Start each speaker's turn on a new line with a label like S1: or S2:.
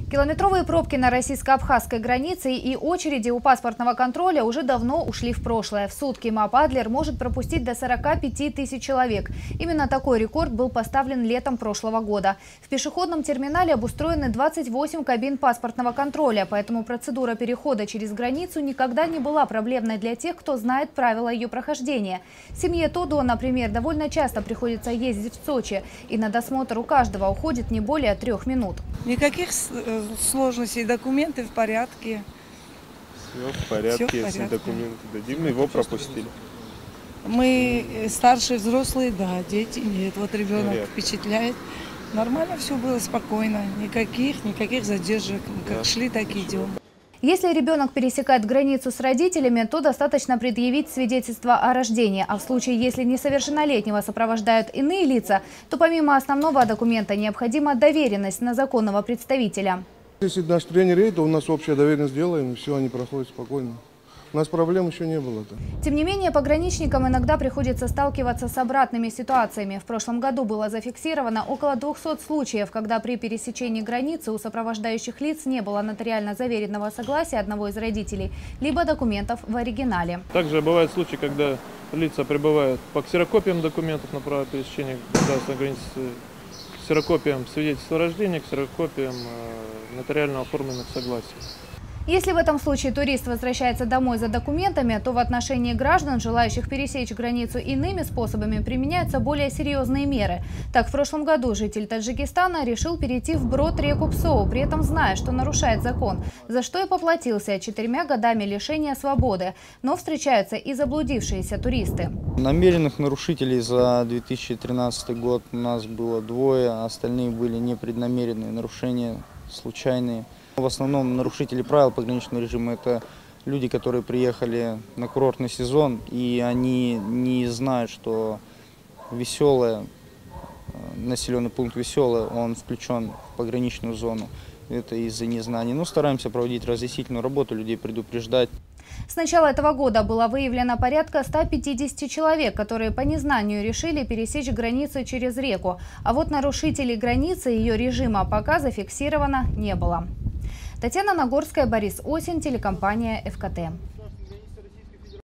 S1: Километровые пробки на российско-абхазской границе и очереди у паспортного контроля уже давно ушли в прошлое. В сутки МАП «Адлер» может пропустить до 45 тысяч человек. Именно такой рекорд был поставлен летом прошлого года. В пешеходном терминале обустроены 28 кабин паспортного контроля, поэтому процедура перехода через границу никогда не была проблемной для тех, кто знает правила ее прохождения. Семье Тодо, например, довольно часто приходится ездить в Сочи, и на досмотр у каждого уходит не более 3 минут.
S2: Никаких сложностей, документы в порядке.
S3: Все в порядке, если документы дадим, его пропустили.
S2: Мы старшие, взрослые, да, дети нет. Вот ребенок впечатляет. Нормально все было, спокойно, никаких задержек. Как шли, так и идем.
S1: Если ребенок пересекает границу с родителями, то достаточно предъявить свидетельство о рождении. А в случае, если несовершеннолетнего сопровождают иные лица, то помимо основного документа необходима доверенность на законного представителя.
S4: Если наш тренер едет, то у нас общая доверенность делаем, и все, они проходят спокойно. У нас проблем еще не было.
S1: Тем не менее, пограничникам иногда приходится сталкиваться с обратными ситуациями. В прошлом году было зафиксировано около 200 случаев, когда при пересечении границы у сопровождающих лиц не было нотариально заверенного согласия одного из родителей, либо документов в оригинале.
S3: Также бывают случаи, когда лица прибывают по ксерокопиям документов на право пересечения государственной границы, ксерокопиям свидетельства о рождении, ксерокопиям нотариально оформленных согласий.
S1: Если в этом случае турист возвращается домой за документами, то в отношении граждан, желающих пересечь границу иными способами, применяются более серьезные меры. Так, в прошлом году житель Таджикистана решил перейти вброд реку Псоу, при этом зная, что нарушает закон, за что и поплатился 4 годами лишения свободы. Но встречаются и заблудившиеся туристы.
S5: Намеренных нарушителей за 2013 год у нас было 2, остальные были непреднамеренные нарушения, случайные. В основном нарушители правил пограничного режима – это люди, которые приехали на курортный сезон, и они не знают, что населенный пункт Веселое, он включен в пограничную зону. Это из-за незнания. Но стараемся проводить разъяснительную работу, людей предупреждать.
S1: С начала этого года было выявлено порядка 150 человек, которые по незнанию решили пересечь границу через реку. А вот нарушителей границы и ее режима пока зафиксировано не было. Татьяна Нагорская, Борис Осин, телекомпания ФКТ.